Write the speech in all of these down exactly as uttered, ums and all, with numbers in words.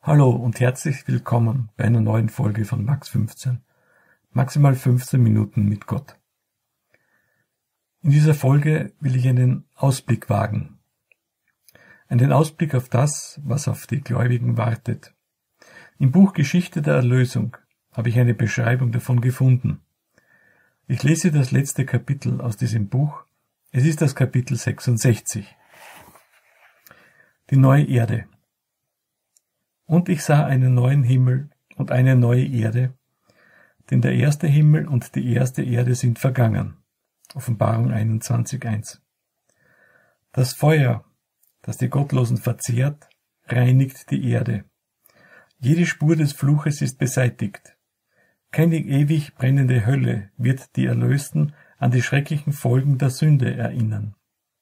Hallo und herzlich willkommen bei einer neuen Folge von Max fünfzehn. Maximal fünfzehn Minuten mit Gott. In dieser Folge will ich einen Ausblick wagen. Einen Ausblick auf das, was auf die Gläubigen wartet. Im Buch Geschichte der Erlösung habe ich eine Beschreibung davon gefunden. Ich lese das letzte Kapitel aus diesem Buch. Es ist das Kapitel sechsundsechzig. Die neue Erde. Und ich sah einen neuen Himmel und eine neue Erde, denn der erste Himmel und die erste Erde sind vergangen. Offenbarung einundzwanzig eins. Das Feuer, das die Gottlosen verzehrt, reinigt die Erde. Jede Spur des Fluches ist beseitigt. Keine ewig brennende Hölle wird die Erlösten an die schrecklichen Folgen der Sünde erinnern.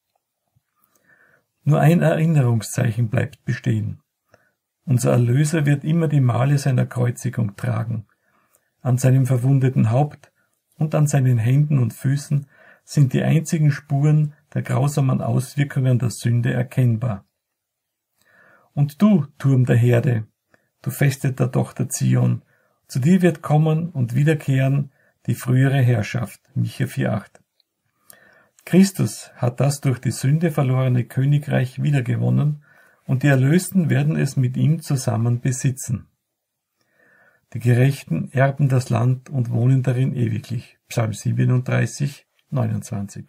Nur ein Erinnerungszeichen bleibt bestehen. Unser Erlöser wird immer die Male seiner Kreuzigung tragen. An seinem verwundeten Haupt und an seinen Händen und Füßen sind die einzigen Spuren der grausamen Auswirkungen der Sünde erkennbar. Und du, Turm der Herde, du Feste der Tochter Zion, zu dir wird kommen und wiederkehren die frühere Herrschaft. Micha vier acht. Christus hat das durch die Sünde verlorene Königreich wiedergewonnen, und die Erlösten werden es mit ihm zusammen besitzen. Die Gerechten erben das Land und wohnen darin ewiglich. Psalm siebenunddreißig, neunundzwanzig.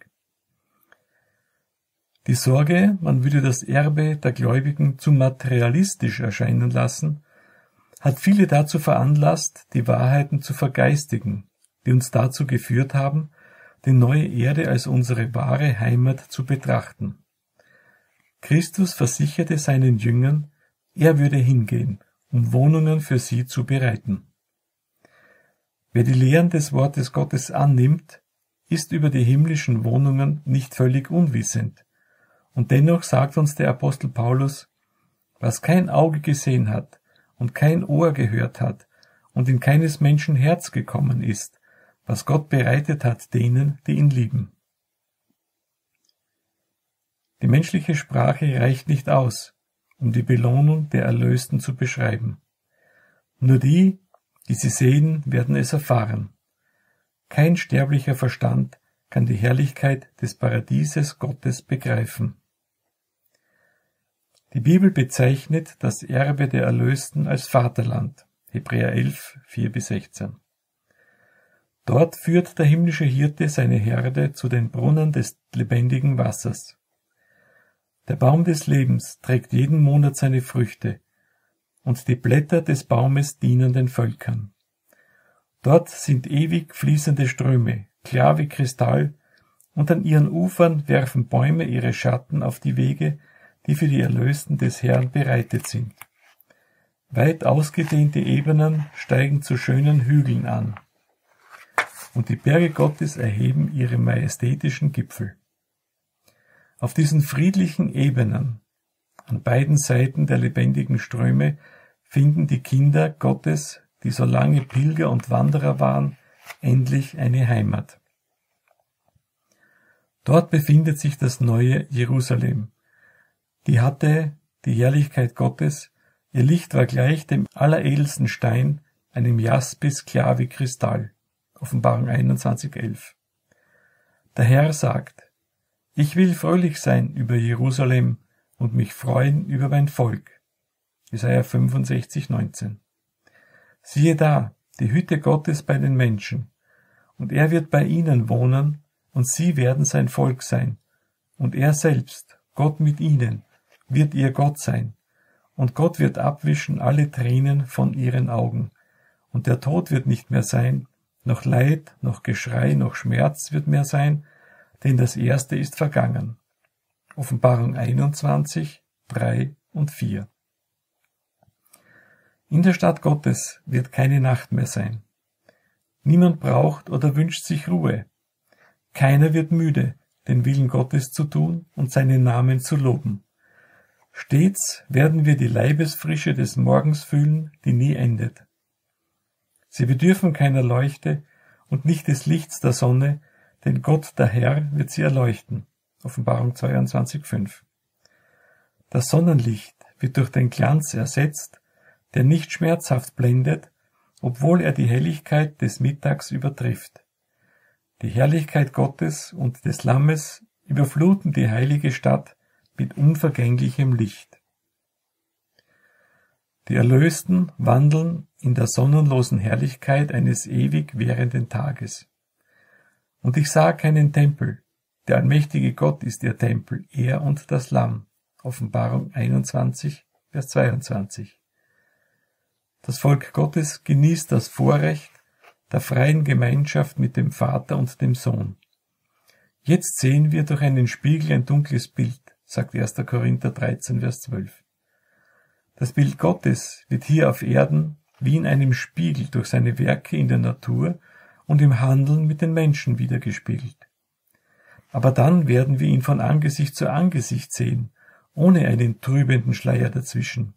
Die Sorge, man würde das Erbe der Gläubigen zu materialistisch erscheinen lassen, hat viele dazu veranlasst, die Wahrheiten zu vergeistigen, die uns dazu geführt haben, die neue Erde als unsere wahre Heimat zu betrachten. Christus versicherte seinen Jüngern, er würde hingehen, um Wohnungen für sie zu bereiten. Wer die Lehren des Wortes Gottes annimmt, ist über die himmlischen Wohnungen nicht völlig unwissend. Und dennoch sagt uns der Apostel Paulus, was kein Auge gesehen hat und kein Ohr gehört hat und in keines Menschen Herz gekommen ist, was Gott bereitet hat denen, die ihn lieben. Die menschliche Sprache reicht nicht aus, um die Belohnung der Erlösten zu beschreiben. Nur die, die sie sehen, werden es erfahren. Kein sterblicher Verstand kann die Herrlichkeit des Paradieses Gottes begreifen. Die Bibel bezeichnet das Erbe der Erlösten als Vaterland. Hebräer elf, vier bis sechzehn. Dort führt der himmlische Hirte seine Herde zu den Brunnen des lebendigen Wassers. Der Baum des Lebens trägt jeden Monat seine Früchte, und die Blätter des Baumes dienen den Völkern. Dort sind ewig fließende Ströme, klar wie Kristall, und an ihren Ufern werfen Bäume ihre Schatten auf die Wege, die für die Erlösten des Herrn bereitet sind. Weit ausgedehnte Ebenen steigen zu schönen Hügeln an, und die Berge Gottes erheben ihre majestätischen Gipfel. Auf diesen friedlichen Ebenen, an beiden Seiten der lebendigen Ströme, finden die Kinder Gottes, die so lange Pilger und Wanderer waren, endlich eine Heimat. Dort befindet sich das neue Jerusalem. Die hatte die Herrlichkeit Gottes, ihr Licht war gleich dem alleredelsten Stein, einem Jaspis klar wie Kristall. Offenbarung einundzwanzig elf. Der Herr sagt, ich will fröhlich sein über Jerusalem und mich freuen über mein Volk. Jesaja fünfundsechzig neunzehn. Siehe da, die Hütte Gottes bei den Menschen, und er wird bei ihnen wohnen, und sie werden sein Volk sein, und er selbst, Gott mit ihnen, wird ihr Gott sein, und Gott wird abwischen alle Tränen von ihren Augen, und der Tod wird nicht mehr sein, noch Leid, noch Geschrei, noch Schmerz wird mehr sein, denn das Erste ist vergangen. Offenbarung einundzwanzig, drei und vier. In der Stadt Gottes wird keine Nacht mehr sein. Niemand braucht oder wünscht sich Ruhe. Keiner wird müde, den Willen Gottes zu tun und seinen Namen zu loben. Stets werden wir die Leibesfrische des Morgens fühlen, die nie endet. Sie bedürfen keiner Leuchte und nicht des Lichts der Sonne, denn Gott, der Herr, wird sie erleuchten. Offenbarung zweiundzwanzig fünf. Das Sonnenlicht wird durch den Glanz ersetzt, der nicht schmerzhaft blendet, obwohl er die Helligkeit des Mittags übertrifft. Die Herrlichkeit Gottes und des Lammes überfluten die heilige Stadt mit unvergänglichem Licht. Die Erlösten wandeln in der sonnenlosen Herrlichkeit eines ewig währenden Tages. Und ich sah keinen Tempel, der allmächtige Gott ist ihr Tempel, er und das Lamm. Offenbarung einundzwanzig, Vers zweiundzwanzig. Das Volk Gottes genießt das Vorrecht der freien Gemeinschaft mit dem Vater und dem Sohn. Jetzt sehen wir durch einen Spiegel ein dunkles Bild, sagt erster Korinther dreizehn, Vers zwölf. Das Bild Gottes wird hier auf Erden wie in einem Spiegel durch seine Werke in der Natur und im Handeln mit den Menschen widergespiegelt. Aber dann werden wir ihn von Angesicht zu Angesicht sehen, ohne einen trübenden Schleier dazwischen.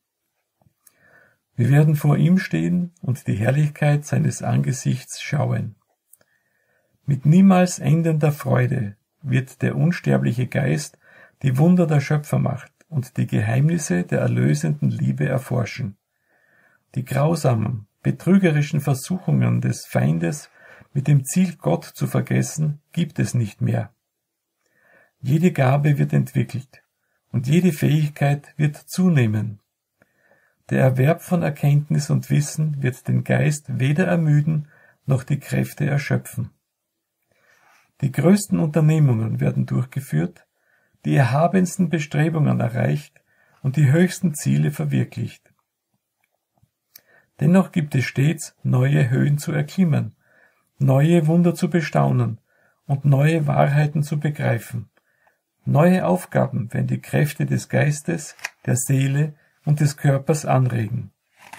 Wir werden vor ihm stehen und die Herrlichkeit seines Angesichts schauen. Mit niemals endender Freude wird der unsterbliche Geist die Wunder der Schöpfermacht und die Geheimnisse der erlösenden Liebe erforschen. Die grausamen, betrügerischen Versuchungen des Feindes mit dem Ziel, Gott zu vergessen, gibt es nicht mehr. Jede Gabe wird entwickelt und jede Fähigkeit wird zunehmen. Der Erwerb von Erkenntnis und Wissen wird den Geist weder ermüden noch die Kräfte erschöpfen. Die größten Unternehmungen werden durchgeführt, die erhabensten Bestrebungen erreicht und die höchsten Ziele verwirklicht. Dennoch gibt es stets neue Höhen zu erklimmen, neue Wunder zu bestaunen und neue Wahrheiten zu begreifen. Neue Aufgaben werden die Kräfte des Geistes, der Seele und des Körpers anregen.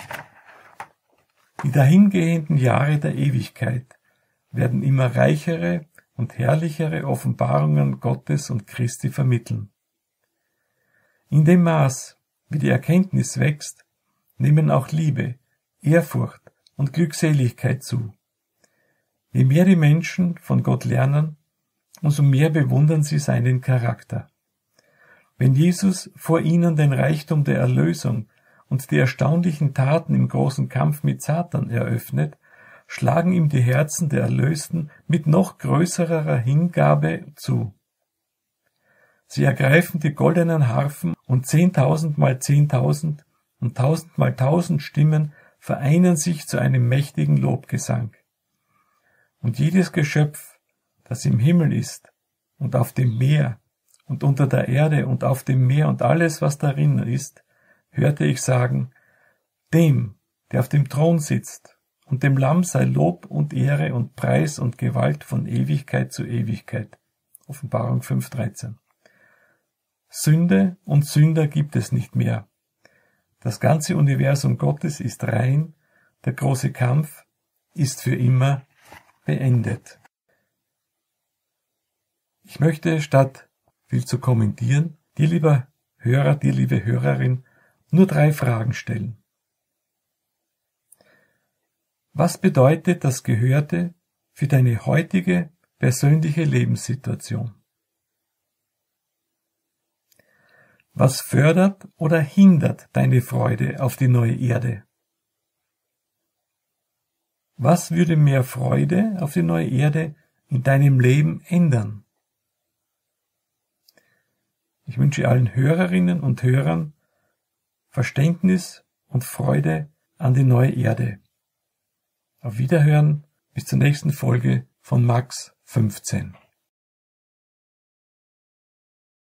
Die dahingehenden Jahre der Ewigkeit werden immer reichere und herrlichere Offenbarungen Gottes und Christi vermitteln. In dem Maß, wie die Erkenntnis wächst, nehmen auch Liebe, Ehrfurcht und Glückseligkeit zu. Je mehr die Menschen von Gott lernen, umso mehr bewundern sie seinen Charakter. Wenn Jesus vor ihnen den Reichtum der Erlösung und die erstaunlichen Taten im großen Kampf mit Satan eröffnet, schlagen ihm die Herzen der Erlösten mit noch größerer Hingabe zu. Sie ergreifen die goldenen Harfen und zehntausend mal zehntausend und tausend mal tausend Stimmen vereinen sich zu einem mächtigen Lobgesang. Und jedes Geschöpf, das im Himmel ist und auf dem Meer und unter der Erde und auf dem Meer und alles, was darin ist, hörte ich sagen, dem, der auf dem Thron sitzt, und dem Lamm sei Lob und Ehre und Preis und Gewalt von Ewigkeit zu Ewigkeit. Offenbarung fünf dreizehn. Sünde und Sünder gibt es nicht mehr. Das ganze Universum Gottes ist rein, der große Kampf ist für immer beendet. Ich möchte, statt viel zu kommentieren, dir, lieber Hörer, dir, liebe Hörerin, nur drei Fragen stellen. Was bedeutet das Gehörte für deine heutige persönliche Lebenssituation? Was fördert oder hindert deine Freude auf die neue Erde? Was würde mehr Freude auf die neue Erde in deinem Leben ändern? Ich wünsche allen Hörerinnen und Hörern Verständnis und Freude an die neue Erde. Auf Wiederhören, bis zur nächsten Folge von Max fünfzehn.